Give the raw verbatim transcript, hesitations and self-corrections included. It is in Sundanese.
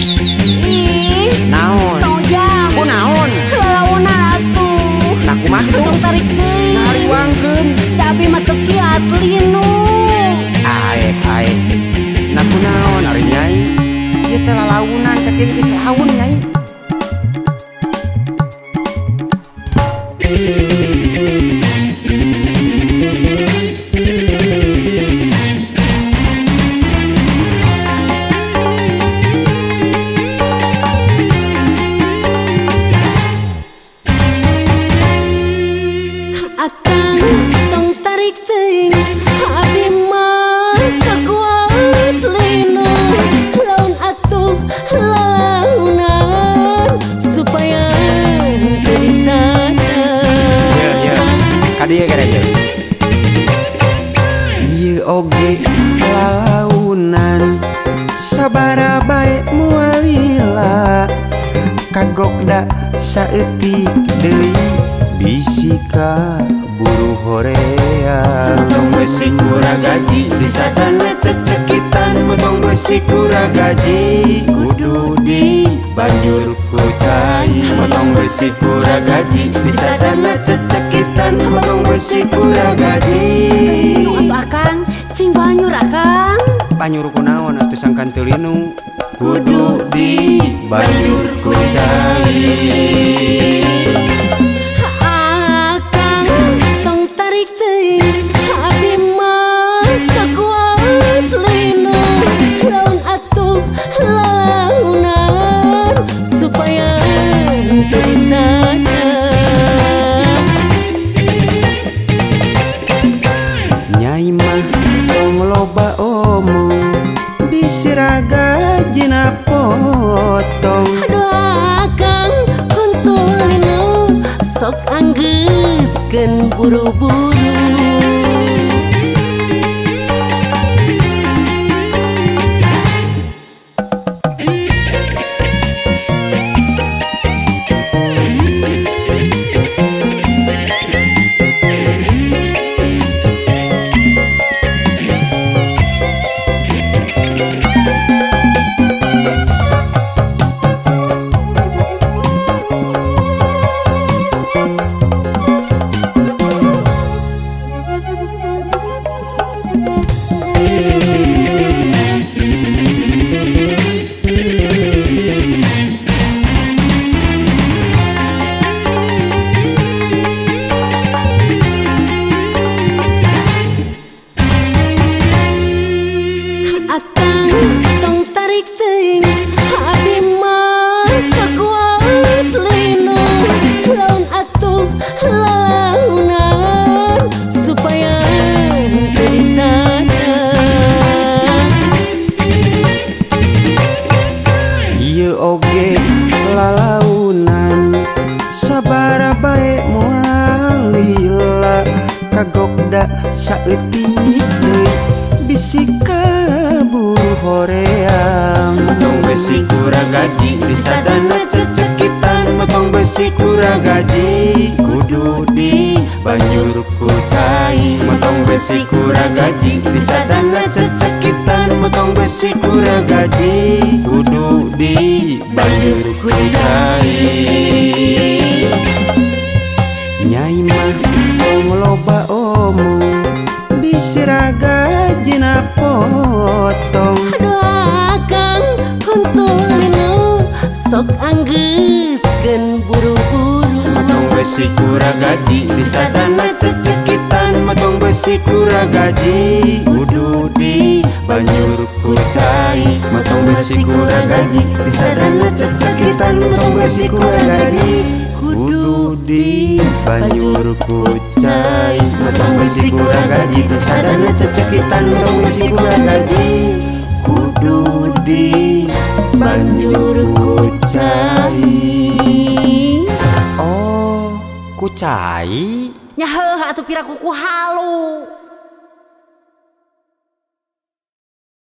Ih, naon? tojang. Ku naon? Lalauna atuh. Nah kumaha kitu? Tong tarik deui. Ngariwangkeun. Cabi mah teu kiat linu. Aek aek. Nah ku naon ari Nyai? Ieu teh lalaunan sakieu geus laun Nyai. Akang tong tarik teuing. Abi mah kakuat linu. Laun atuh lalaunan supaya teu disadar. Ieu ieu. Ka dieu gara ieu. Ieu oge lalaunan sabara bae moal lila. Kagokda saeutik deui bisi ka buru horeang. Motong besi kuragaji disadana cecekitan. Motong besi kuragaji kudu di banjur ku cai. Motong besi kuragaji disadana cecekitan. Motong besi kuragaji. Nu atuh Akang, cing banyur Akang. Panyuruh kunaon atuh sangkan teu linu. Kudu di banjur ku cai. Akang tong tarik teuing. Abi mah kakuat linu. Laun atuh lalaunan supaya teu disadar. Nyai mah tong loba omong bisi raga jina potong. Aduh Akang kuntul linu. Sok anggeuskeun buru-buru. Akang tong tarik teuing. Abi mah kakuat linu. Laun atuh lalaunan supaya teu disadar. Ieu oge lalaunan sabara bae moal lila. Kagokda saeutik deui bisi ka buru horeang. Motong besi kuragaji disadana cecekitan. Motong besi kuragaji kudu di banjur ku cai. Motong besi kuragaji disadana cecekitan. Motong besi kuragaji kudu di banjur ku cai. Nyai mah tong loba omong bisi raga jina potong. Aduh Akang kuntul linu. Sok anggeuskeun buru-buru. Motong besi kuragaji disadana cecekitan. Motong besi kuragaji kudu di banjur ku cai. Motong besi kuragaji disadana cecekitan. Motong besi kuragaji kudu di banjur ku cai. Motong besi kuragaji disadana cecekitan. Motong besi kuragaji kudu di banjur ku cai. Oh, ku cai? Nya heuh atuh pira kuku halu.